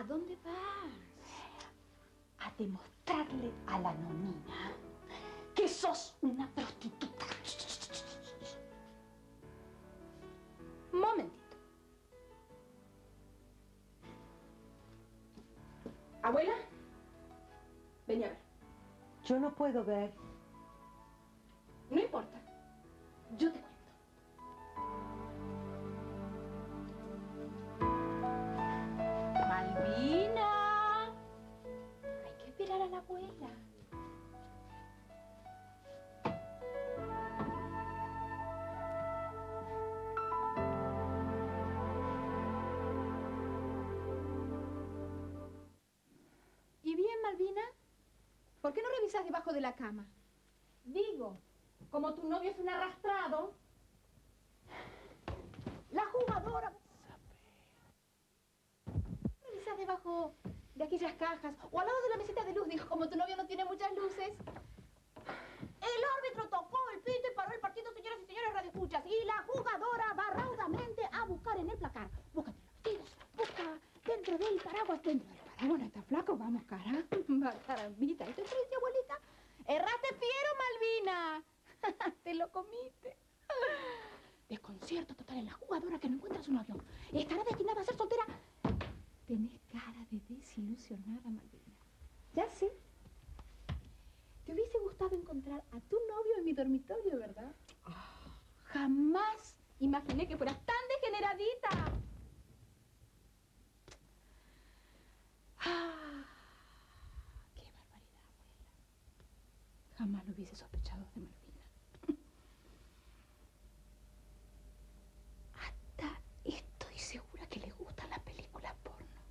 dónde vas? A demostrarle a la nonina que sos una prostituta. Un momentito. Abuela, vení a ver. Yo no puedo ver. No importa. Yo te cuento. Malvina. Hay que esperar a la abuela. ¿Y bien, Malvina? ¿Por qué no revisas debajo de la cama? Digo, como tu novio es un arrastrado, la jugadora... Revisas debajo de aquellas cajas o al lado de la mesita de luz. Digo, como tu novio no tiene muchas luces. El árbitro tocó el pito y paró el partido, señoras y señores radioescuchas. Y la jugadora va raudamente a buscar en el placar. Busca entre los tiros, busca dentro del paraguas. Dentro del paraguas no está flaco, vamos, carambita. ¿Esto es triste, abuelita? Erraste fiero, Malvina. Te lo comiste. Desconcierto total en la jugadora que no encuentra a su novio. ¿Estará destinada a ser soltera? Tenés cara de desilusionada, Malvina. Ya sé. Te hubiese gustado encontrar a tu novio en mi dormitorio, ¿verdad? Oh, jamás imaginé que fueras tan degeneradita. Ah, qué barbaridad, abuela. Jamás lo hubiese sospechado de Malvina. Hasta estoy segura que le gustan las películas porno.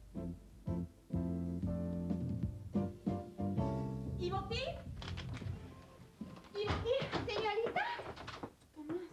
¿Y Botín? ¿Y Botín, señorita? Tomás.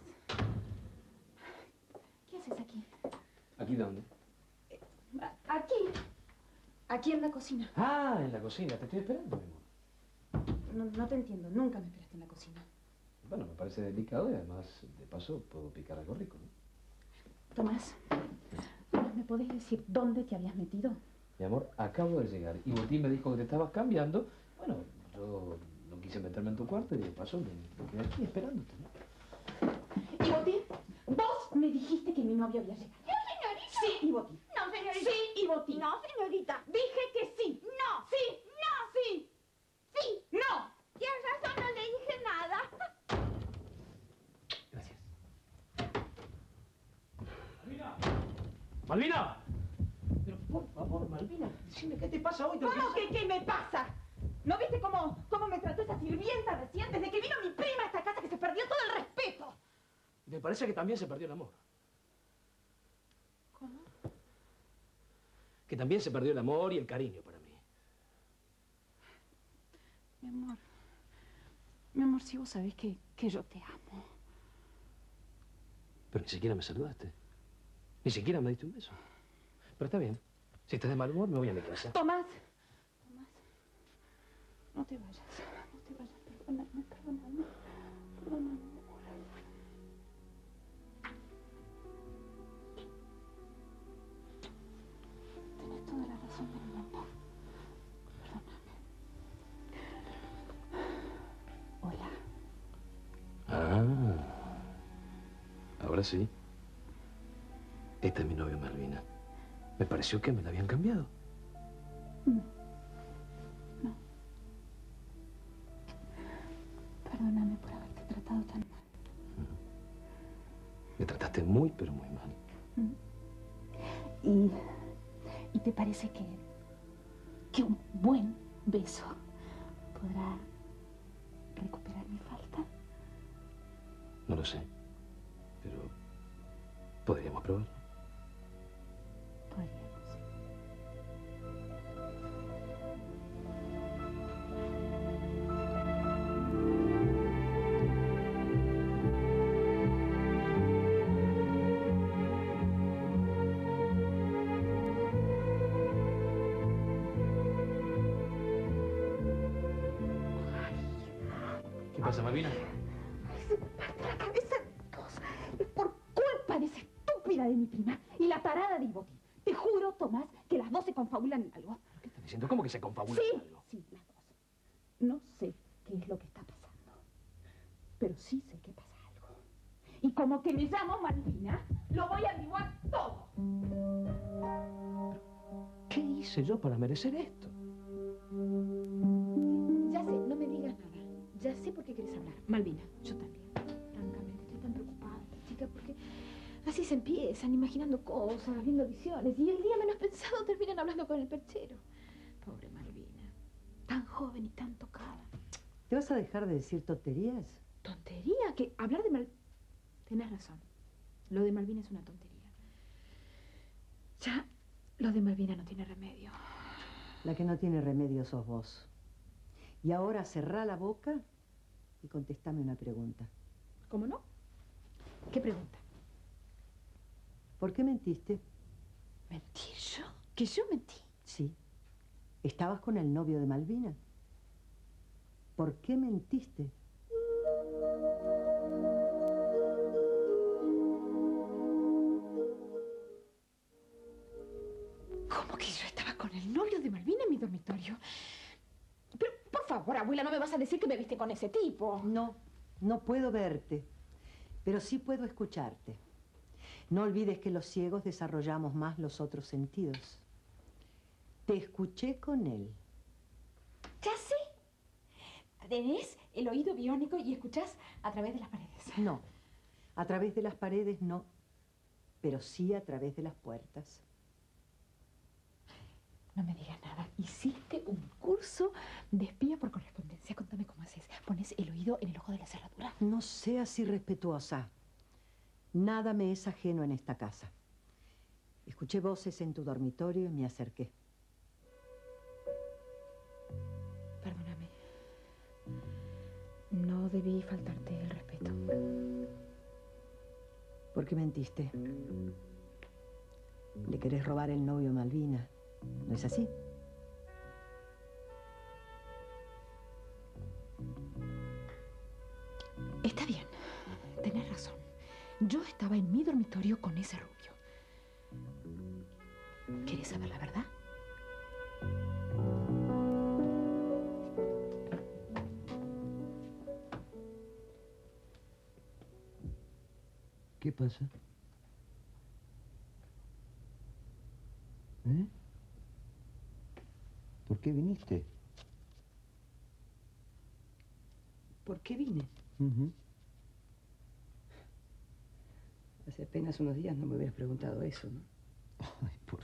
¿Qué haces aquí? ¿Aquí dónde? Aquí. Aquí en la cocina. Ah, en la cocina. Te estoy esperando, mi amor. No te entiendo. Nunca me esperaste en la cocina. Bueno, me parece delicado y además, de paso, puedo picar algo rico, ¿no? Tomás, ¿me podés decir dónde te habías metido? Mi amor, acabo de llegar y Botín me dijo que te estabas cambiando. Bueno, yo no quise meterme en tu cuarto y de paso me quedé aquí esperándote, ¿no? ¿Y Botín? Vos me dijiste que mi novio había llegado. No, señorita. Sí, y Botín. No, señorita. Sí, y Botín. No, señorita. Dije que sí. No. Sí. No. Sí. Sí. No. Tienes razón, no le dije nada. Gracias. ¡Malvina! ¡Malvina! Pero por favor, Malvina, decime qué te pasa hoy. ¿Cómo que qué me pasa? ¿No viste cómo me trató esa sirvienta recién? Desde que vino mi prima a esta casa que se perdió todo el respeto. Me parece que también se perdió el amor. ¿Cómo? Que también se perdió el amor y el cariño para mí. Mi amor, si vos sabés que yo te amo. Pero ni siquiera me saludaste. Ni siquiera me diste un beso. Pero está bien. Si estás de mal humor, me voy a mi casa. Tomás. No te vayas. No te vayas. Perdóname. Perdóname, amor. Tienes toda la razón del mundo. Perdóname. Hola. Ah. Ahora sí. Esta es mi novia Malvina. Me pareció que me la habían cambiado. No. Perdóname por haberte tratado tan mal. Me trataste muy, pero muy mal. ¿Y te parece que un buen beso podrá recuperar mi falta? No lo sé. Pero podríamos probarlo. Podríamos. ¿Qué pasa, Malvina? Se me parte la cabeza en dos. Es por culpa de esa estúpida de mi prima y la tarada de Botín. Te juro, Tomás, que las dos se confabulan en algo. ¿Qué estás diciendo? ¿Cómo que se confabula Sí, algo? sí, las dos. No sé qué es lo que está pasando, pero sí sé que pasa algo. Y como que me llamo Malvina, lo voy a averiguar todo. ¿Qué hice yo para merecer esto? Ya sé, no me digas nada. Ya sé por qué quieres hablar. Malvina, yo también. Francamente, estoy tan preocupada, chica, porque así se empiezan, imaginando cosas, viendo visiones, y el día menos pensado terminan hablando con el perchero. Pobre Malvina. Tan joven y tan tocada. ¿Te vas a dejar de decir tonterías? ¿Tontería? Que hablar de Tenés razón. Lo de Malvina es una tontería. Ya, lo de Malvina no tiene remedio. La que no tiene remedio sos vos. Y ahora cerrá la boca y contestame una pregunta. ¿Cómo no? ¿Qué pregunta? ¿Por qué mentiste? ¿Mentir yo? ¿Que yo mentí? Sí. ¿Estabas con el novio de Malvina? ¿Por qué mentiste? ¿Cómo que yo estaba con el novio de Malvina en mi dormitorio? Pero, por favor, abuela, no me vas a decir que me viste con ese tipo. No, no puedo verte, pero sí puedo escucharte. No olvides que los ciegos desarrollamos más los otros sentidos. Te escuché con él. Ya sé. Tenés el oído biónico y escuchás a través de las paredes. No, a través de las paredes no, pero sí a través de las puertas. No me digas nada. Hiciste un curso de espía por correspondencia. Contame cómo haces. ¿Pones el oído en el ojo de la cerradura? No seas irrespetuosa. Nada me es ajeno en esta casa. Escuché voces en tu dormitorio y me acerqué. Perdóname. No debí faltarte el respeto. ¿Por qué mentiste? Le querés robar el novio a Malvina, ¿no es así? Está bien. Tenés razón. Yo estaba en mi dormitorio con ese rubio. ¿Querés saber la verdad? ¿Qué pasa? ¿Eh? ¿Por qué viniste? ¿Por qué vine? Ujú. Hace apenas unos días no me hubieras preguntado eso, ¿no? Ay, por